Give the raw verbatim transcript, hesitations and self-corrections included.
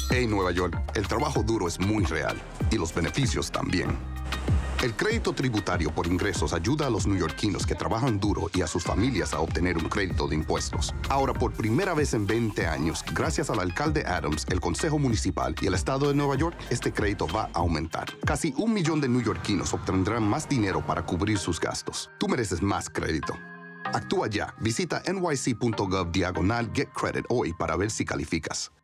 Hey, Nueva York, el trabajo duro es muy real y los beneficios también. El crédito tributario por ingresos ayuda a los neoyorquinos que trabajan duro y a sus familias a obtener un crédito de impuestos. Ahora, por primera vez en veinte años, gracias al alcalde Adams, el Consejo Municipal y el Estado de Nueva York, este crédito va a aumentar. Casi un millón de neoyorquinos obtendrán más dinero para cubrir sus gastos. Tú mereces más crédito. Actúa ya. Visita N Y C punto gov diagonal Get Credit hoy para ver si calificas.